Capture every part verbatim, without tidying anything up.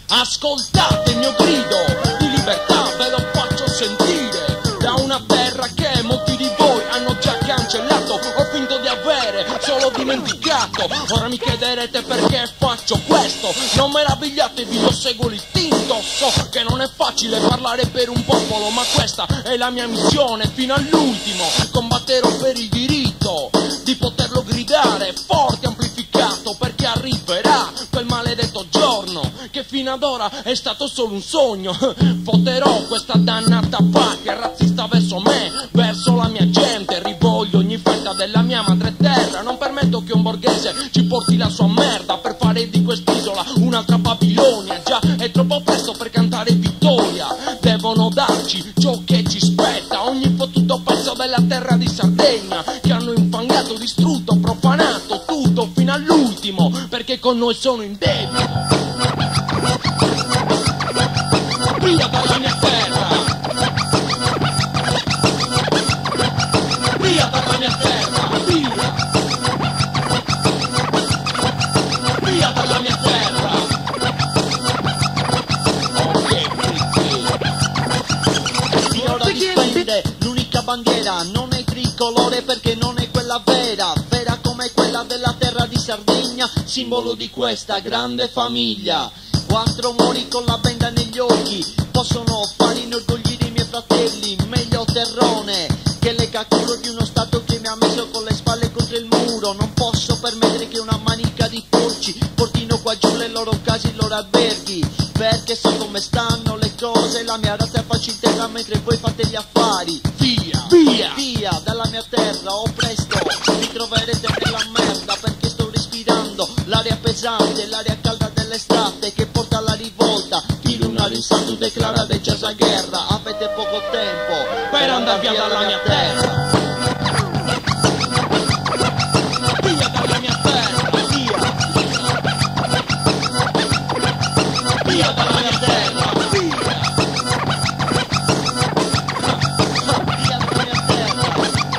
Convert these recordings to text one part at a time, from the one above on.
Ascoltate il mio grido di libertà, ve lo faccio sentire da una terra che molti di voi hanno già cancellato o finto di avere solo dimenticato. Ora mi chiederete perché faccio questo, non meravigliatevi, io seguo l'istinto. So che non è facile parlare per un popolo, ma questa è la mia missione fino all'ultimo. Combatterò per il diritto di poterlo gridare forte, amplificato, perché arriverà quel maledetto giorno che fino ad ora è stato solo un sogno. Voterò questa dannata patria razzista verso me, verso la mia gente, rivoglio ogni fetta della mia madre terra. Non permetto che un borghese ci porti la sua merda per fare di quest'isola un'altra Babilonia. Già è troppo presto per cantare vittoria, devono darci ciò che ci spetta, ogni fottuto pezzo della terra di Sardegna che hanno infangato, distrutto, profanato tutto fino all'ultimo, perché con noi sono in debito. Via dalla mia terra, via dalla mia terra, via, via dalla mia terra. Ok, Finora difende l'unica bandiera, non è tricolore perché non è quella vera, vera come quella della terra di Sardegna, simbolo di questa grande famiglia. Quattro mori con la benda negli occhi possono fare inorgoglire i miei fratelli, meglio terrone che le cacuro di uno stato che mi ha messo con le spalle contro il muro. Non posso permettere che una manica di porci portino qua giù le loro case, i loro alberghi, perché so come stanno le cose, la mia razza faccia in terra mentre voi fate gli affari. Via, via, via dalla mia terra, o presto mi troverete nella merda, perché sto respirando l'aria pesante, l'aria calda dell'estate che porta alla rivolta. Chi luna risalto declara de già guerra, avete poco tempo per andare via dalla mia terra. Via dalla mia terra, via, via dalla mia terra, via, via dalla mia terra.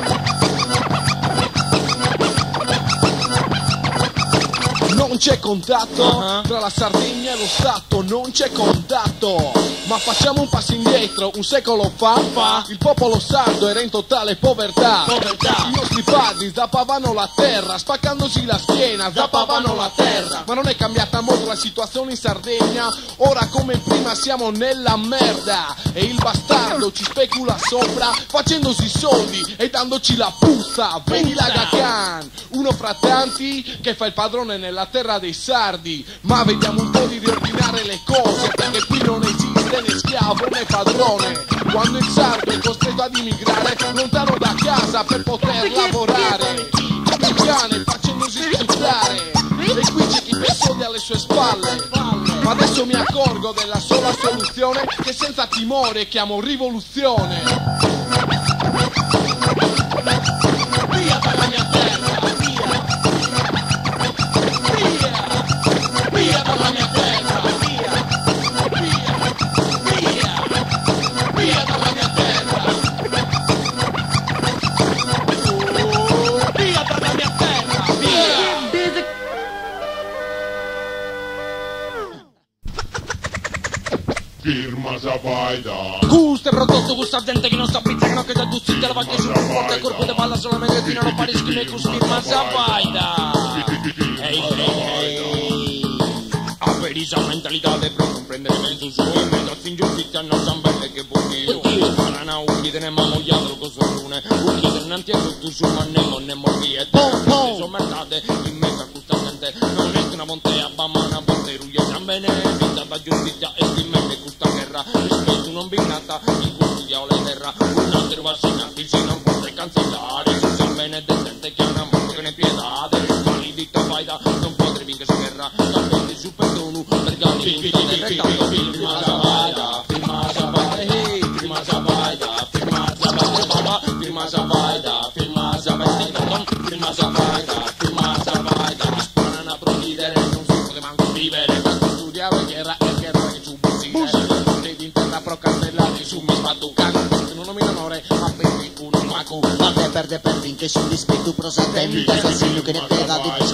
Non c'è contatto uh-huh. tra la Sardegna e lo Stato, non c'è contatto. Ma facciamo un passo indietro, un secolo fa, fa. il popolo sardo era in totale povertà. Povertà. I nostri padri zappavano la terra, spaccandosi la schiena, zappavano la terra. Ma non è cambiata molto la situazione in Sardegna, ora come prima siamo nella merda. E il bastardo ci specula sopra, facendosi soldi e dandoci la puzza. Vedi la Gacan, uno fra tanti che fa il padrone nella terra dei sardi. Ma vediamo un po' di riordinare le cose, perché qui non esiste né schiavo né padrone. Quando il sardo è costretto ad immigrare lontano da casa per poter lavorare, come il cane facendosi sfruttare, e qui c'è chi ha soldi alle sue spalle. Ma adesso mi accorgo della sola soluzione, che senza timore chiamo rivoluzione. Via dalla mia terra, via, via, via dalla mia terra, via, via, via, via dalla mia terra, oh, via dalla mia terra, via. Firma Zabaida. Gusto e prodotto, gusta gente che non sta pizzando, che da tutti te la faccio sul forte corpo de palla solamente fino a non fare schifo e così firma Zabaida. Ehi, ehi, ehi. Aperisa mentalità per comprendere mezzo su e mezzo fin giustizia non sanno che buchino. Parana ucchide ne mamogliato cosa lune. Ucchide nanti e tutto su ma ne non ne morriete. Sono mertate in mezzo a questa gente. Non è una montea bamana ponte ruglie zambene. Vita da giustizia e stimmente questa guerra. Rispetto non bignata in cui studiamo la terra. Un altro vaccinati si non può cancellare. Si sa bene decente che ha una morte che ne piedade. Mali di faida non potrei vincere questa guerra. Capelli su perdono per gatti in vita del rettangolo. Firma Zabaida, firma Zabaida, hey, firma Zabaida, firma Zabaida, firma Zabaida, firma Zabaida, firma Zabaida, firma Zabaida. Mi sparano a provvidere, non si può manco vivere. Basta studiare guerra e guerra che ci bussi. Devi in terra procastellati su mi sbattucano. Non mi onore, ma per uno maco. Perde, perde, perde, in che sul rispetto prosatente, assassino che ne pega di schifo che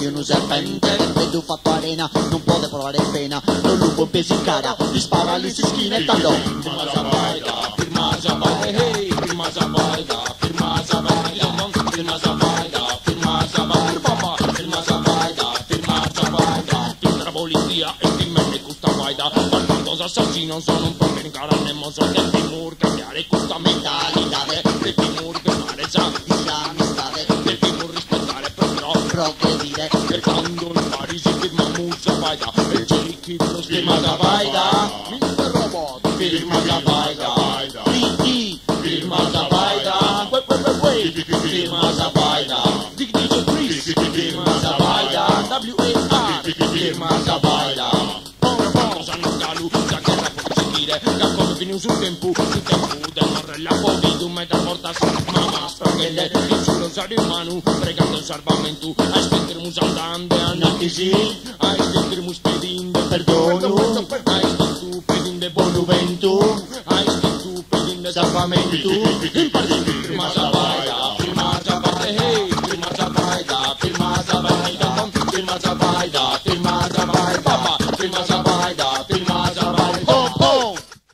un serpente, vedo fatto arena, non può provare pena, lo lupo in pesi in cara, gli spara lì si schina e tanto. Firma Zabaida, firma Zabaida, hey, firma Zabaida, firma Zabaida, firma Zabaida, firma Zabaida, papà, firma Zabaida, firma Zabaida, tutta la polizia e ti mette questa guaida, quantos assassinos sono un po' che in cara nemmeno so che Timur cambiare questa mentalità, che Timur cambiare già, che Timur rispettare proprio, Progredire, che quando il Parisi firma Zabaida, e J K lo firma Zabaida, mister Robot, firma Zabaida, P D, firma Zabaida, wey wey wey wey, firma Zabaida, Dig D J Chris, firma Zabaida, W A R, firma Zabaida, Pong Pong, sanno calu, la guerra può sentire, che come finiu sul tempo, sul tempo, del morrella Covid, un metal porta su, mamma, spraghelle, il giuro sale in mano, pregando il salvamento, a stendermus andando, andati sì, a stendermus pedinde, perdono, a stendermus pedinde, buono vento, a stendermus pedinde, salvamento, in partito, firma Zabaida, firma Zabaida, hey, firma Zabaida, firma Zabaida, firma Zabaida, firma Zabaida, papà, firma Zabaida, firma Zabaida, oh oh.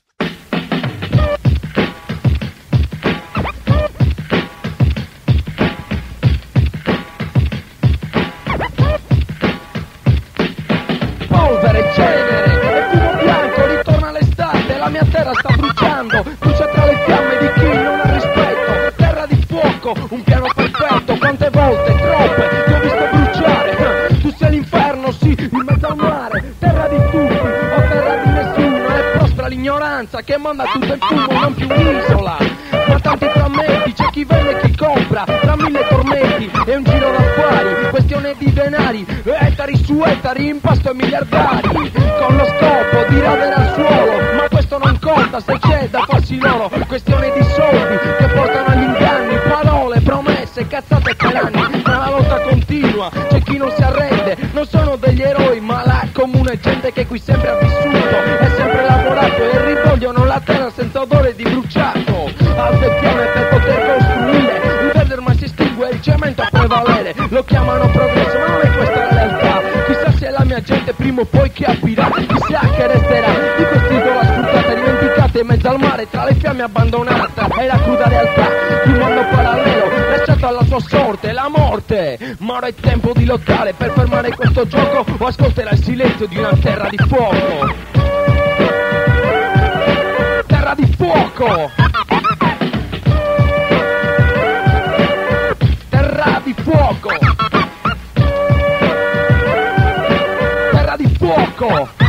Polvere, cenere e fumo bianco, ritorna l'estate, la mia terra sta bruciando, brucia tra le fiamme di chi non ha rispetto, terra di fuoco, un piano perfetto, quante volte, troppe, ti ho visto bruciare, tu sei l'inferno, sì, in mezzo al mare, terra di tutti, o terra di nessuno, è prostra l'ignoranza che manda tutto il fumo, non più un'isola, ma tanti frammenti, c'è chi vende e chi compra, tra mille tormenti, è un giro d'affari, questione di denari, ettari su ettari, impasto e miliardari, con lo scopo di radere al suolo, ma questo non conta se c'è da farsi loro, questione di soldi che portano agli inganni, parole, promesse, cazzate per anni, ma la lotta continua, c'è chi non si arrende, non sono degli eroi, ma la comune gente che qui sempre ha vissuto, è sempre lavorato e rivogliono la terra senza odore di bruciato, alte fiamme per poter costruire, il verde ormai si estingue, il cemento a prevalere, lo chiamano progresso, ma non è questa la realtà, chissà se la mia gente prima o poi capirà, chissà che resterà di quest'isola sfruttata, dimenticata in mezzo al mare, tra le fiamme abbandonata, è la cruda realtà di un mondo parallelo, lasciato alla sua sorte, la morte, ma ora è tempo di lottare per fermare questo gioco, o ascolterà il silenzio di una terra di fuoco, terra di fuoco, terra di fuoco, terra di fuoco.